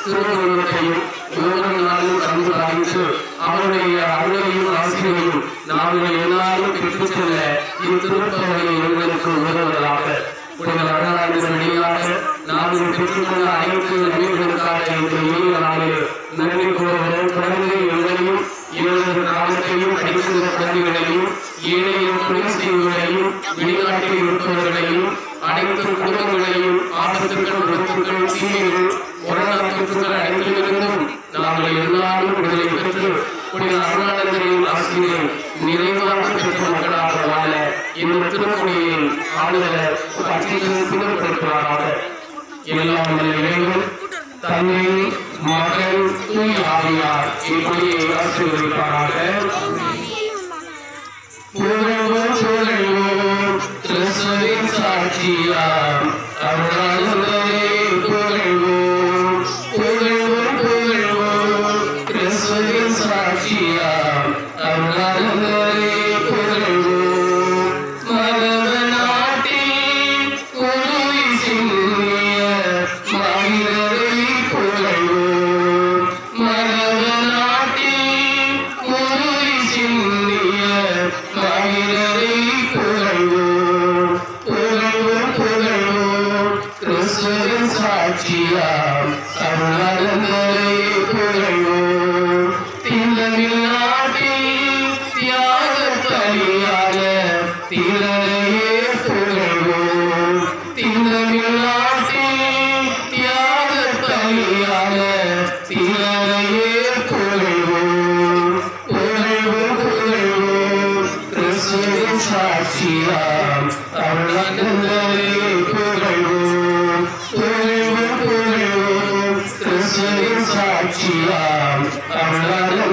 திருக்குறளையும் ஒவ்வொரு நாளும் கண்டு ஆய்ந்து அவருடைய அருளையும் ஆசிரியையும் நாங்கள் எல்லாரும் பெற்றுச் செல்ல இத்திருப்பவரை எங்களுக்கு உதவுவதாக. வழியாக நாங்கள் பெற்றுக்கொள்ள அனைத்து நன்மைகளுக்காக இந்த இனிய நாளில் நன்றி கூறுகிறோம். தொடர்ந்து எங்களையும் இவரது காலத்தையும் அடிக்கின்ற குழந்தைகளையும் ஏழையும் துணை செய்வர்களையும் வெளிநாட்டில் இருப்பவர்களையும் அனைத்து குடும்பங்களையும் ஆபத்துக்கள் விபத்துக்கள் தீமைகள் கொரோனா தொற்றுகள் அனைத்திலிருந்தும் நாங்கள் எல்லாரும் விடுதலை பெற்று அருளாளர்களின் ஆசிரியை நிறைவாக பெற்ற மக்களாக வாழ இந்த திருக்குறையை ஆளுநர் பின்பற்றுவாராக. எல்லாம் இறைவன் தந்தை மகன் தூய ஆவியார் இப்படியை ஆசீர்வதிப்பாராக. புகழ்வோம் புகழ்வோம் கிறிஸ்துவின் சாட்சியாம் அருளாளரே புகழ்வோம் புகழ்வோம் புகழ்வோம் கிறிஸ்துவின் சாட்சியாம் அருளாளரே புகழ்வோம். மரப நாட்டில் குருவி சிந்திய மகிழரை புகழ்வோம். மரப நாட்டில் குருவி சிந்திய மகிழரை புகழ்வோம் புகழ்வோம் புகழ்வோம் கிறிஸ்துவின் சாட்சியாம் அருளாளரே புகழ்வோம். திண்டமில் நாட்டில் தியாக பலியான திரளையே புகழ்வோம். திண்டமில் நாட்டில் தியாக பலியான திரளையே புகழ்வோம் புகழ்வோம் புகழ்வோம் கிறிஸ்துவின் சாட்சியாம் அருளாளரே புகழ்வோம் புகழ்வோம் புகழ்வோம் கிறிஸ்துவின் சாட்சியாம் அருளாளரே